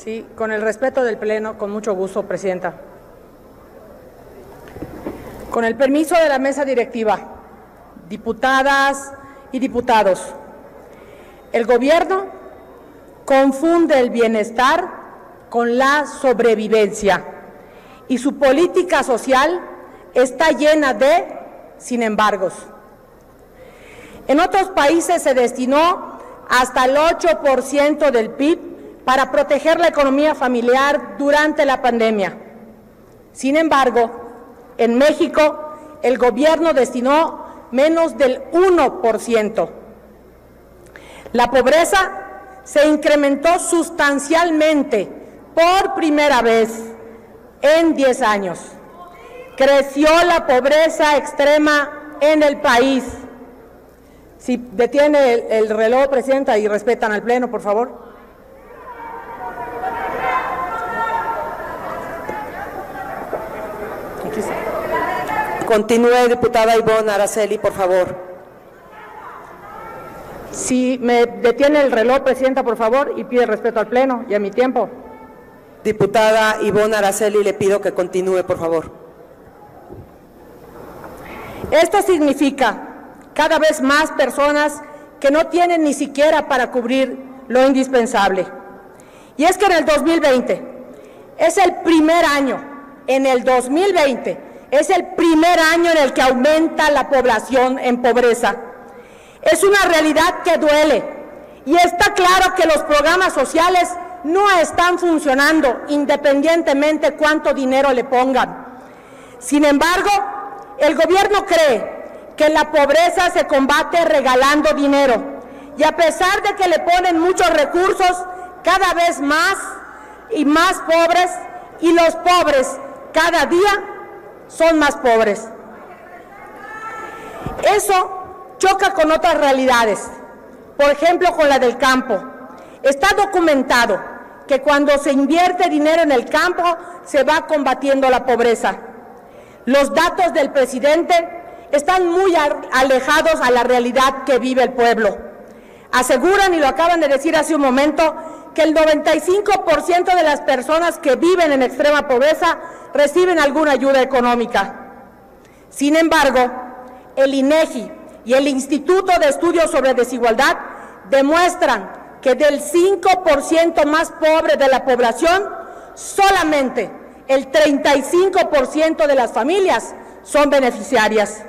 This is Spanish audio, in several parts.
Sí, con el respeto del Pleno, con mucho gusto, Presidenta. Con el permiso de la mesa directiva, diputadas y diputados, el Gobierno confunde el bienestar con la sobrevivencia y su política social está llena de sin embargos. En otros países se destinó hasta el 8% del PIB para proteger la economía familiar durante la pandemia. Sin embargo, en México, el Gobierno destinó menos del 1%. La pobreza se incrementó sustancialmente por primera vez en 10 años. Creció la pobreza extrema en el país. Si detiene el reloj, Presidenta, y respetan al Pleno, por favor. Continúe, diputada Ivonne Araceli, por favor. Si me detiene el reloj, Presidenta, por favor, y pide respeto al Pleno y a mi tiempo. Diputada Ivonne Araceli, le pido que continúe, por favor. Esto significa cada vez más personas que no tienen ni siquiera para cubrir lo indispensable. Y es que en el 2020 es el primer año, en el 2020 es el primer año en el que aumenta la población en pobreza. Es una realidad que duele y está claro que los programas sociales no están funcionando independientemente cuánto dinero le pongan. Sin embargo, el Gobierno cree que la pobreza se combate regalando dinero y a pesar de que le ponen muchos recursos, cada vez más y más pobres, y los pobres cada día son más pobres. Eso choca con otras realidades, por ejemplo con la del campo. Está documentado que cuando se invierte dinero en el campo se va combatiendo la pobreza. Los datos del presidente están muy alejados a la realidad que vive el pueblo. Aseguran, y lo acaban de decir hace un momento, que el 95% de las personas que viven en extrema pobreza reciben alguna ayuda económica. Sin embargo, el INEGI y el Instituto de Estudios sobre Desigualdad demuestran que del 5% más pobre de la población, solamente el 35% de las familias son beneficiarias.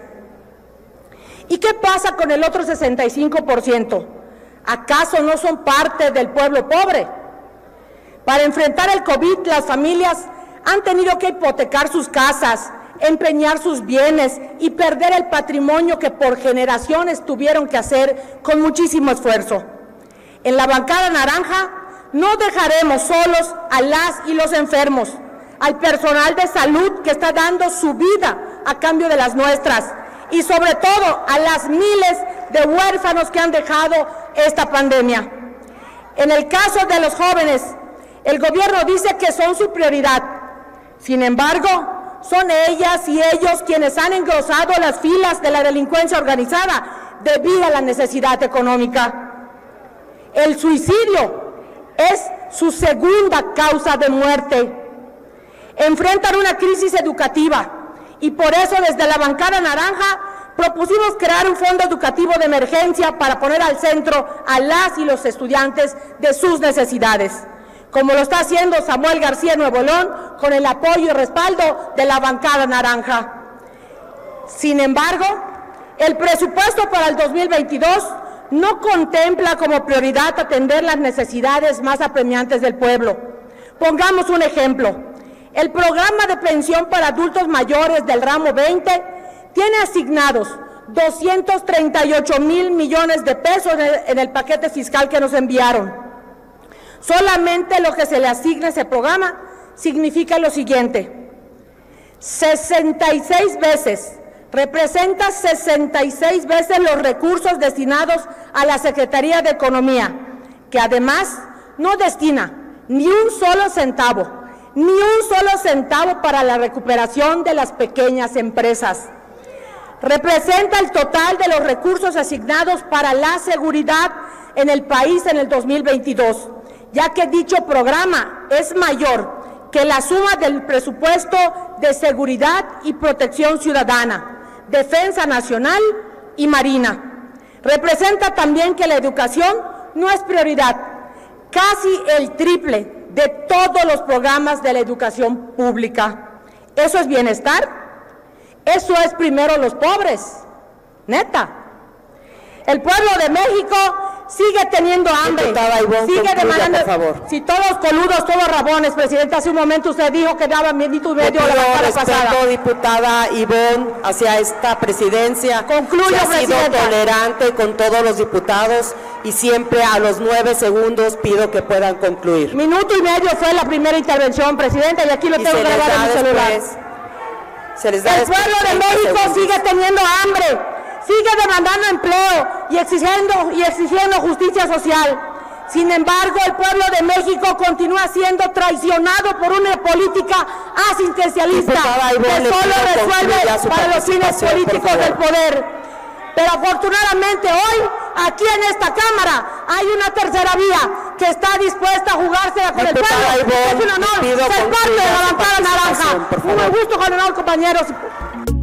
¿Y qué pasa con el otro 65%? ¿Acaso no son parte del pueblo pobre? Para enfrentar el COVID, las familias han tenido que hipotecar sus casas, empeñar sus bienes y perder el patrimonio que por generaciones tuvieron que hacer con muchísimo esfuerzo. En la bancada naranja no dejaremos solos a las y los enfermos, al personal de salud que está dando su vida a cambio de las nuestras y sobre todo a las miles de huérfanos que han dejado esta pandemia. En el caso de los jóvenes, el Gobierno dice que son su prioridad. Sin embargo, son ellas y ellos quienes han engrosado las filas de la delincuencia organizada debido a la necesidad económica. El suicidio es su segunda causa de muerte. Enfrentan una crisis educativa y por eso desde la bancada naranja propusimos crear un fondo educativo de emergencia para poner al centro a las y los estudiantes de sus necesidades, como lo está haciendo Samuel García Nuevo León con el apoyo y respaldo de la bancada naranja. Sin embargo, el presupuesto para el 2022 no contempla como prioridad atender las necesidades más apremiantes del pueblo. Pongamos un ejemplo. El programa de pensión para adultos mayores del ramo 20 tiene asignados 238,000 millones de pesos en el paquete fiscal que nos enviaron. Solamente lo que se le asigna a ese programa significa lo siguiente: 66 veces, representa 66 veces los recursos destinados a la Secretaría de Economía, que además no destina ni un solo centavo para la recuperación de las pequeñas empresas. Representa el total de los recursos asignados para la seguridad en el país en el 2022, ya que dicho programa es mayor que la suma del presupuesto de seguridad y protección ciudadana, defensa nacional y marina. Representa también que la educación no es prioridad, casi el triple de todos los programas de la educación pública. ¿Eso es bienestar? Eso es primero los pobres, neta. El pueblo de México sigue teniendo hambre, Ivonne, sigue demandando. por favor. Si todos coludos, todos rabones, presidente, hace un momento usted dijo que daba minuto y medio la semana pasada. Respeto, diputada Ivonne, hacia esta presidencia. Concluyo, ha sido presidenta. tolerante con todos los diputados y siempre a los 9 segundos pido que puedan concluir. Minuto y medio fue la primera intervención, presidenta, y aquí lo Y tengo se les grabado da en mi celular. después, se les da El después pueblo de 30 México segundos. sigue teniendo hambre, sigue demandando empleo y exigiendo justicia social. Sin embargo, el pueblo de México continúa siendo traicionado por una política asistencialista Diputada Ivonne, que le solo pido concluya resuelve su para los fines participación, políticos por del favor. poder. Pero afortunadamente hoy, aquí en esta Cámara, hay una tercera vía que está dispuesta a jugársela con el Diputada pueblo. Ivonne, Es un honor le pido ser parte de concluya la su bancada participación, naranja. por Un favor. gusto, general, compañeros.